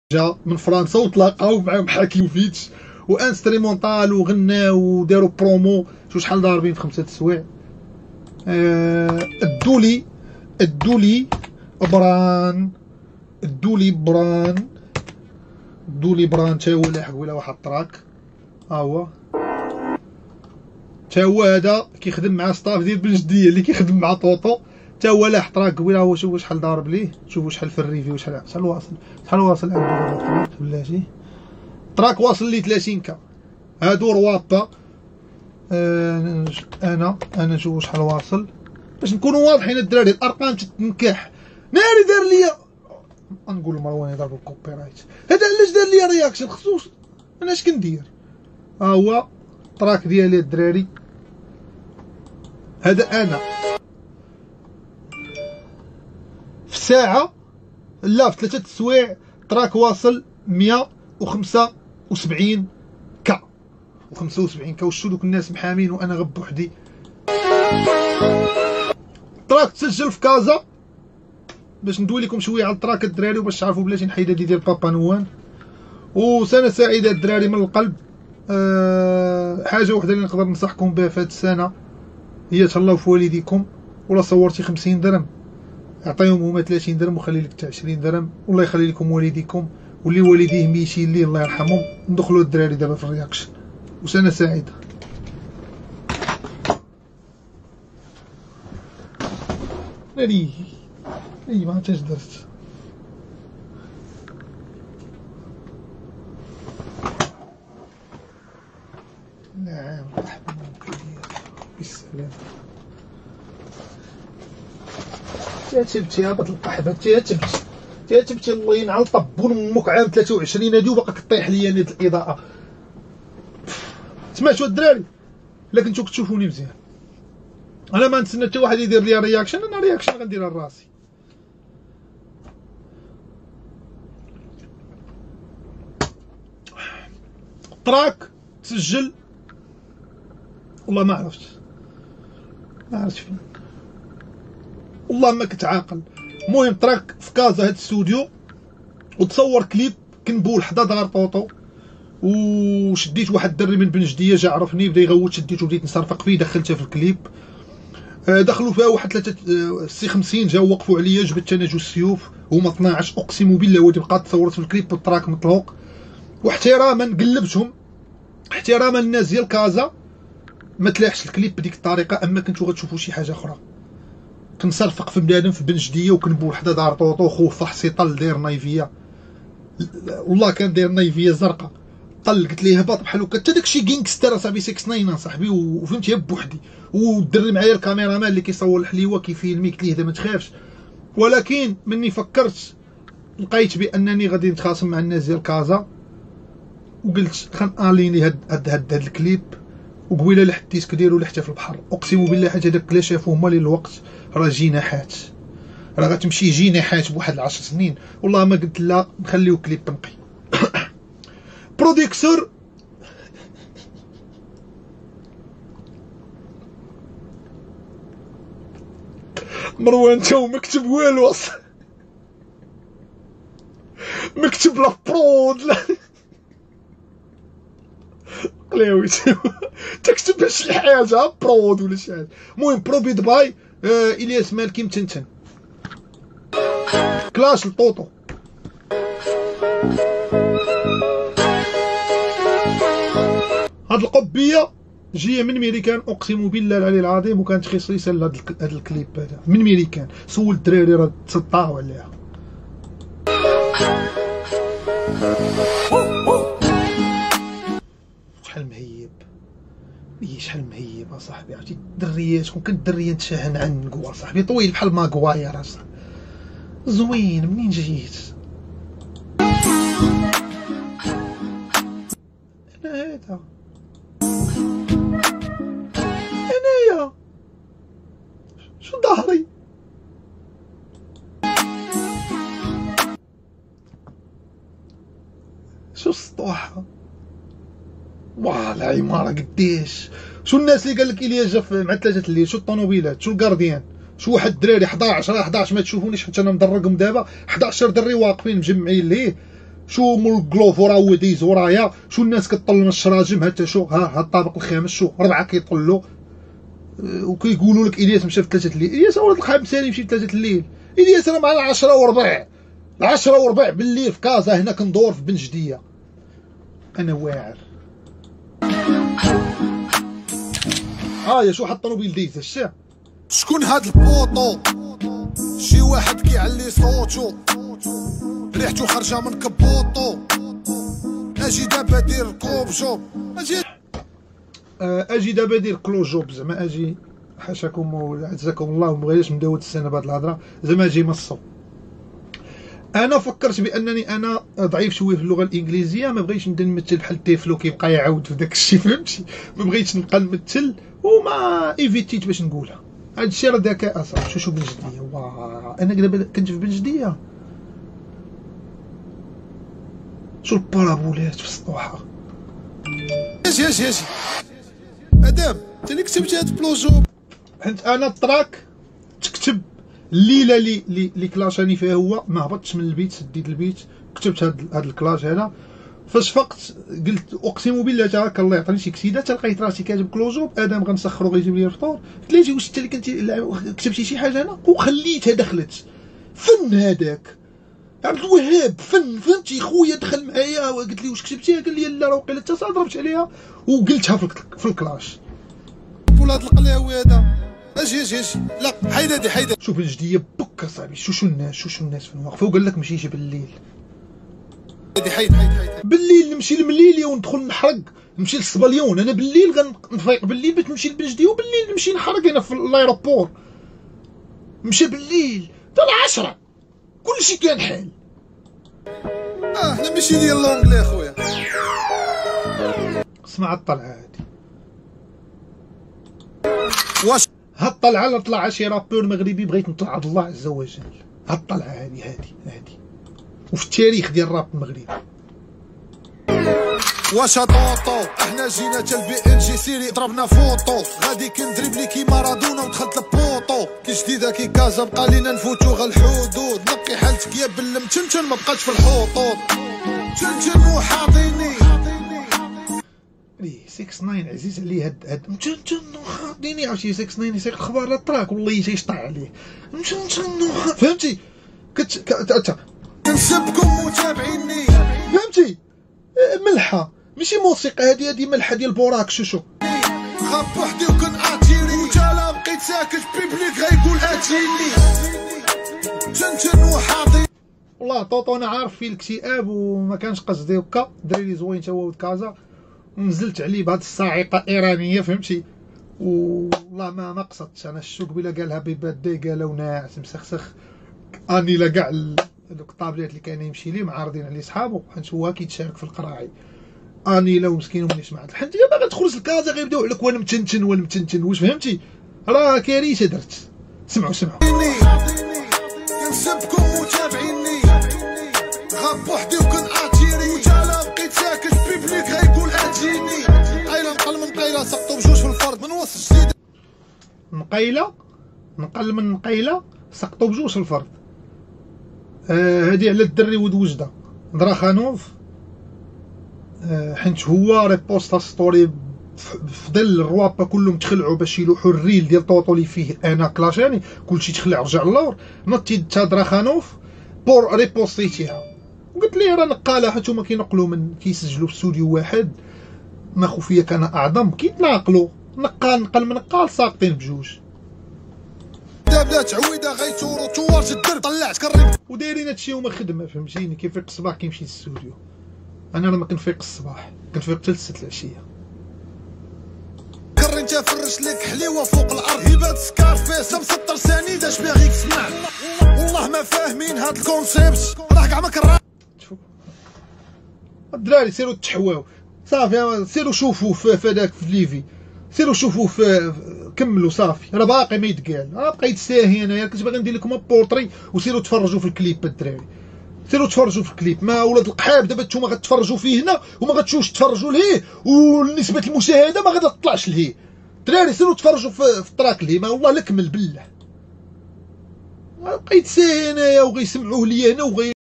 جا من فرنسا وتلاقاو معاهم حاكيموفيتش وانستريمونطال وغناو وداروا برومو شحال ضاربين في 5 السوايع. الدولي بران تا هو لاحق ولا واحد الطراك. ها هو تا هو هذا كيخدم مع ستاف ديال بنجديه اللي كيخدم مع طوطو، تا هو لاحق طراك قبيله. هو شوفوا شحال ضارب ليه، شوفوا شحال في الريفي وشحال واصل عنده الطراك. بلاتي طراك واصل ليه 30 هادو روابا. انا نشوفوا شحال واصل باش نكونوا واضحين الدراري. الارقام تتنكح. ناري دار ليا نقول مروان يضرب الكوبي رايت. هذا علاش دار ليا رياكشن خصوص انا اش كندير. ها هو الطراك ديالي الدراري. هذا انا في ساعه لا في 3 السوايع طراك واصل 175 و75 وشو دوك الناس محامين وانا غب بوحدي. طراك تسجل في كازا باش ندوي لكم شويه على الطراك الدراري وباش تعرفوا بلاتي نحيد هادي ديال بابا نوان. وسنه سعيده الدراري من القلب. حاجه وحده اللي نقدر ننصحكم بها في هاد السنه هي تهلاو في والديكم. ولا صورتي 50 درهم اعطيهم هما 30 درهم وخلي لك 20 درهم. والله يخلي لكم والديكم واللي والديه ميشين ليه الله يرحمهم. ندخلوا الدراري دابا في الرياكشن وسنه سعيده. ناري ما عرفتش درت. نعم مرحبا بالسلامة. تبتي هبط القحبة تبتي الله ينعل طبون امك عام 23 هادي وباقا كطيح ليا نيت الاضاءة. سمعتوا الدراري؟ الا كنتو كتشوفوني مزيان انا ما نتسنى حتى واحد يدير ليا رياكشن. انا رياكشن غنديرها لراسي. طراك تسجل والله ما عرفت فين والله ما كنت عاقل. المهم طراك في كازا هاد الاستوديو وتصور كليب كنبول حدا دار طوطو. وشديت واحد الدري من بنجديه جا عرفني بدا يغوت شديتو بديت نصرفق فيه دخلته في الكليب. دخلوا فيها واحد 3 سي 50 جاو وقفوا عليا جبت انا 2 سيوف هما 12 اقسم بالله ودي بقات تصورت في الكليب والطراك مطلوق. واحتراما قلبتهم احتراما للناس ديال كازا ما تلاحش الكليب بديك الطريقه. اما كنتو غتشوفوا شي حاجه اخرى. كنصرفق في بنادم في بنجديه وكنبول حدا دار طوطو خوه فحصي طل داير نايفيه والله كان داير نايفيه زرقاء طل. قلت ليه هبط بحال هكا حتى داكشي كينغستر اصاحبي 69 صاحبي وفهمتي بوحدي. والدري معايا الكاميرامان اللي كيصور الحليوه كيفيلمي. قلت ليه هذا ما تخافش. ولكن مني فكرت لقيت بانني غادي نتخاصم مع الناس ديال كازا وقلت خناليني هاد الكليب. وقبيله لحد الديسك ديالو لحتى في البحر اقسم بالله حتى هذاك لا شافوه هما للوقت راه جناحات راه غتمشي جناحات بواحد 10 سنين. والله ما قلت لا نخليو كليب نقي. بروديكسور مروان تو مكتب والو مكتب لا برود لا قلاوي تكتب شي حاجه برود ولا شي حاجه. المهم بروبيد باي الياس مالكي متنتن كلاش الطوطو. هاد القبيه جايه من ميريكان اقسم بالله العلي العظيم وكانت خصيصه لهاد الكليب هذا من ميريكان. سول الدراري راه تسطاو عليها. شحال مهيب اصاحبي. عرفتي الدريات كون كنت دريه نتشاهن عنك اصاحبي طويل بحال ماكواير اصاحبي زوين. منين جيت انا هذا انايا شو ظهري شو السطوحه واه العماره قديش. شو الناس اللي قال لك الياس جا مع 3 الليل. شو الطوموبيلات شو الكارديان شو واحد الدراري 11 ما تشوفونيش حتى انا مدرقهم دابا 11 دري واقفين مجمعين ليه شو مول كلوفو راه هو دايز ورايا، شو الناس كطل من الشراجم، حتى شو ها الطابق الخامس، شو 4 كيطلوا وكيقولوا لك الياس مشى في 3 الليل. الياس ولد الخامس ثاني مشي في 3 الليل. الياس انا مع 10:15 10:15 بالليل في كازا هنا كندور في بن جديه. انا واعر. يا شو حط طوموبيل دايز الشا. شكون هاد البوطو؟ شي واحد كيعلي صوتو، ريحتو خارجه من كبوطو. اجي دابا دير كلوب جوب، اجي دابا دير كلو جوب، زعما اجي حاشاكم وعزكم الله ومبغيناش ندوت السنه بهاد الهضره، زعما اجي مصو. انا فكرت بانني انا ضعيف شويه في اللغه الانجليزيه، ما بغيتش نبدا نمثل بحال تيفلو كيبقى يعاود في داك الشيء، فهمتي؟ ما بغيتش نبقى نمثل وما ايفيتيت باش نقولها. هاد الشيء راه ذكاء اصاحبي. شو بن جديه، واه انا دابا كنت في بن جديه. شو البارابولات في السطوحه. اجي ادم انت اللي كتبت هاد بلوجو. حيت انا الطراك تكتب الليله اللي كلاشاني فيها هو ما هبطتش من البيت، سديت البيت كتبت هاد الكلاش هذا. فاش فقت قلت اقسم بالله تا هكا الله يعطيني شي كسيده، لقيت راسي كاتب كلوجوب ادم غنسخرو غيجيب لي الفطور. قلت ليه واش انت اللي كنتي كتبتي شي حاجه هنا وخليتها دخلت فن هذاك عبد الوهاب فن، فهمتي؟ خويا دخل معايا وقلت لي واش كتبتيها، قال لي لا راه وقيله حتى ضربت عليها وقلتها في الكلاش. ولاد القلاوي هذا اجي لا حيدة شوف الجديه بك اصاحبي. شو الناس فين واقفه وقال لك مشيش بالليل. حيد بالليل نمشي لمليليه وندخل نحرق، نمشي للصبليون. انا بالليل غنفيق بالليل باش نمشي لبنجديه، وبالليل نمشي نحرق هنا في الايروبور. مشى بالليل حتى 10 كلشي كان حال. انا ماشي ديال لونجلي خويا. اسمع الطلعه هادي. واش هاد الطلعه اللي طلع شي رابور مغربي بغيت نطلع عند الله عز وجل. هاد الطلعه هادي وفي التاريخ ديال الراب المغربي. واش طوطو احنا جينا تا البي ان جي سيري ضربنا فوطو، غادي كندريبلي كي مارادونا ودخلت لبوطو، كي جديده كي كازا بقى لينا نفوتو غا الحدود، نقي حالتك يا بالمتنتن ما بقاش في الحطوط، تنتن وحاضيني 69 عزيز عليه هاد متنتن وحاضيني. عرفتي 69 يسيق الخبار لا تراك والله تيشطع عليه متنتن، فهمتي؟ نسبكم متابعيني، فهمتي؟ ملحه ماشي موسيقى، هادي ملحه ديال بوراك. شو خاب وحدي وكن اتيري، وتا بقيت ساكت بيبليك غيقول اتيني تنتن وحاضي. والله طوطو انا عارف فيه الاكتئاب وما كانش قصدي هكا، دراري زوين تا هو كازا ونزلت عليه بهاد الصاعقه ايرانيه، فهمتي؟ والله ما قصدتش انا. الشو قبيله قالها بيبادي قالوا ناعس مسخسخ اني لا كاع دوك الطابلات اللي كان يمشي ليه معارضين عليه صحابو، حيت هو كيتشارك في القراعي. اني لو مسكين وملي سمعت الحنت يا باغي تخرج لكازا غيبداو عليك وانا متنتن واش فهمتي؟ راه كارثه درت. سمعوا كنسبكم متابعيني، غاب وحدي وكن اتيري، وتا بقيت ساكت بيبليك غيقول اتيني، قايله نقل من قايله سقطوا بجوج في الفرد من وسط جديد. نقل من نقيله سقطوا بجوج في الفرد. هادي على الدري ود وجده دراخانوف، حيت هو ريبوستا ستوري فضل الروابا كلهم تخلعوا باش يلوحوا الريل ديال طوطو اللي فيه انا كلاشاني، كلشي تخلع رجع اللور. نطيت تا دراخانوف بور ريبوستيتيها وقلت ليه راه نقالها، حيت هما كينقلوا من كيسجلوا في استوديو واحد، ما خفيه كان اعظم كيتناقلوا نقل من نقال ساقطين بجوج. دابا تعويده غيتورو توارت الدرب طلعت كريب ودايرين هادشي هما خدمه، فهمتيني؟ كيفيق الصباح كيمشي للاستوديو. انا راه ما كنفيق الصباح، كنفيق حتى ل6 العشيه. كري انت فرش لك حليوه فوق الارض، هبات سكارفيس مسطر ثاني داش باغي تسمع، والله ما فاهمين هاد الكونسيبت راه كاع ما كرا. الدراري سيروا تحواو صافي، سيروا شوفوا في هذاك في ليفي، سيروا شوفوا في كملوا صافي، راه باقي ما يتقال، راه بقيت ساهي انايا. كنت باغي ندير لكم بورتري وسيروا تفرجوا في الكليب الدراري، سيروا تفرجوا في الكليب. ما ولاد القحاب دابا نتوما غتفرجوا فيه هنا وما غتمشيوش تفرجوا ليه، ونسبه المشاهده ما غتطلعش ليه. الدراري سيروا تفرجوا في التراك ليه، ما والله لكمل بالله بقيت ساهي انايا وغيسمعوه ليا هنا